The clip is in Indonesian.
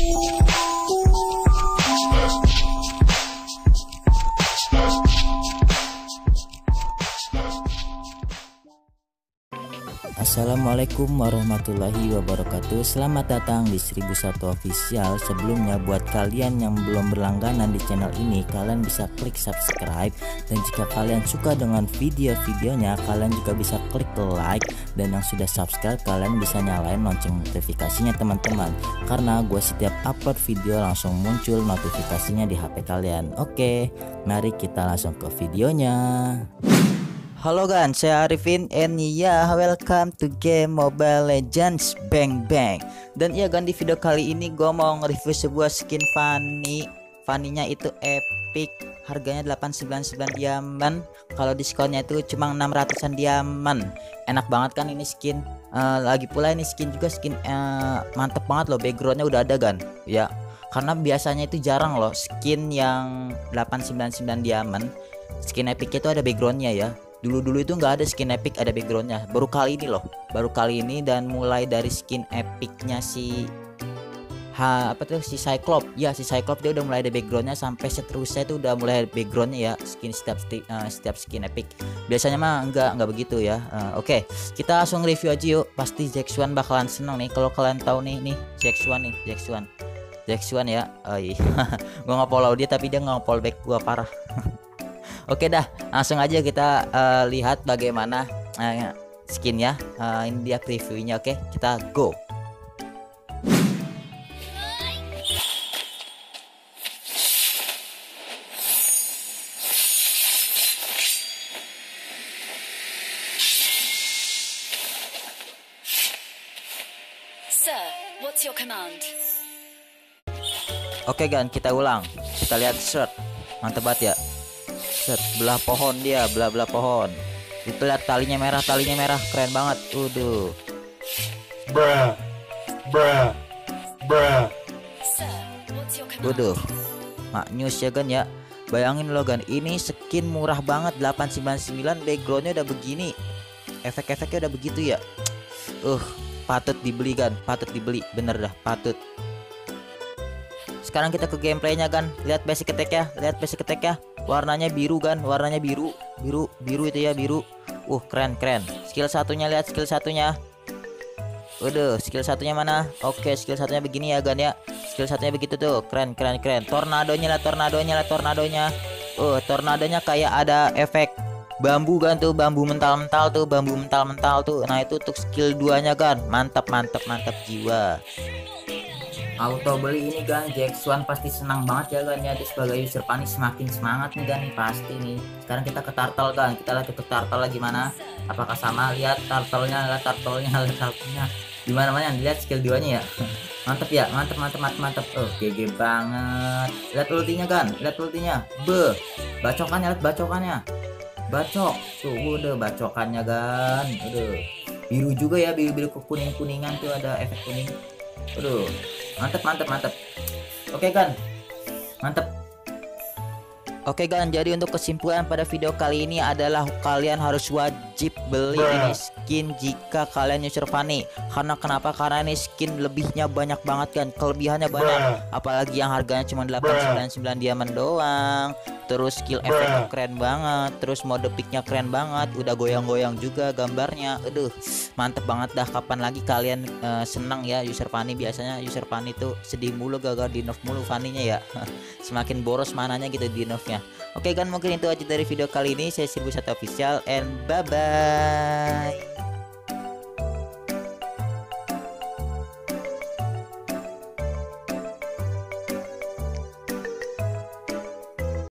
Assalamualaikum warahmatullahi wabarakatuh. Selamat datang di 1001 Official. Sebelumnya buat kalian yang belum berlangganan di channel ini, kalian bisa klik subscribe. Dan jika kalian suka dengan video-videonya, kalian juga bisa klik like. Dan yang sudah subscribe, kalian bisa nyalain lonceng notifikasinya teman-teman, karena gue setiap upload video langsung muncul notifikasinya di HP kalian. Oke, mari kita langsung ke videonya. Halo guys, saya Arifin and ya welcome to game Mobile Legends Bang Bang. Dan iya kan, di video kali ini gue mau nge-review sebuah skin Fanny. Fanny-nya itu epic, harganya 899 diamond. Kalau diskonnya itu cuma 600-an diamond. Enak banget kan ini skin. Lagi pula ini skin juga skin mantep banget loh, backgroundnya udah ada kan ya. Karena biasanya itu jarang loh skin yang 899 diamond, skin epic itu ada backgroundnya ya. Dulu itu nggak ada skin epic ada backgroundnya, baru kali ini loh, baru kali ini. Dan mulai dari skin epicnya si si Cyclops ya, si Cyclops dia udah mulai ada backgroundnya, sampai seterusnya itu udah mulai ada backgroundnya ya, skin setiap skin epic. Biasanya mah nggak begitu ya. Oke, kita langsung review aja yuk. Pasti Jax1 bakalan seneng nih kalau kalian tahu nih Jax1 ya. Oh iya gua nggak follow dia tapi dia nggak follow back gua, parah. Oke dah, langsung aja kita lihat bagaimana skinnya. Ini dia previewnya. Oke, kita go. Sir, what's your command? Oke gan, kita ulang. Kita lihat shirt, mantep banget ya. Set, belah pohon dia, belah pohon. Itu lihat talinya merah, keren banget. Waduh, maknyus ya gan ya. Bayangin lo gan, ini skin murah banget 899, backgroundnya udah begini, efek-efeknya udah begitu ya. Patut dibeli gan, patut dibeli, bener dah, patut. Sekarang kita ke gameplaynya kan. Lihat basic attack ya, warnanya biru kan, warnanya biru itu ya, biru. Keren. Skill satunya, lihat skill satunya. Waduh, skill satunya mana? Oke, skill satunya begini ya gan ya. Skill satunya begitu tuh, keren. Tornadonya. Tornadonya kayak ada efek bambu kan tuh, bambu mental tuh. Nah itu untuk skill 2-nya kan. Mantap jiwa. Auto beli ini kan, Jax1 pasti senang banget ya kan ya. Dia sebagai user Fanny semakin semangat nih kan, pasti nih. Sekarang kita ke turtle kan, kita lagi ke turtle lagi, mana? Apakah sama? Lihat turtle-nya. Gimana mana? Lihat skill 2-nya ya. Mantep ya, mantep. GG banget. Lihat ultinya kan, bacokannya, lihat bacokannya. Bacok tuh, udah bacokannya kan. Biru juga ya, biru kuning-kuningan tuh, ada efek kuning. Mantep. Oke kan, mantep. Oke kan, jadi untuk kesimpulan pada video kali ini adalah kalian harus wajib beli ini skin jika kalian user Fanny. Karena kenapa? Karena ini skin lebihnya banyak banget kan, kelebihannya banyak. Apalagi yang harganya cuma 899 diamond doang. Terus skill efeknya keren banget, terus mode picknya keren banget, udah goyang-goyang juga gambarnya. Mantep banget dah. Kapan lagi kalian senang ya user Fanny? Biasanya user Fanny tuh sedih mulu gagal di nerf mulu Fanny-nya ya. Semakin boros mananya gitu di nerfnya. Oke kan, mungkin itu aja dari video kali ini. Saya 1001 Official and bye bye.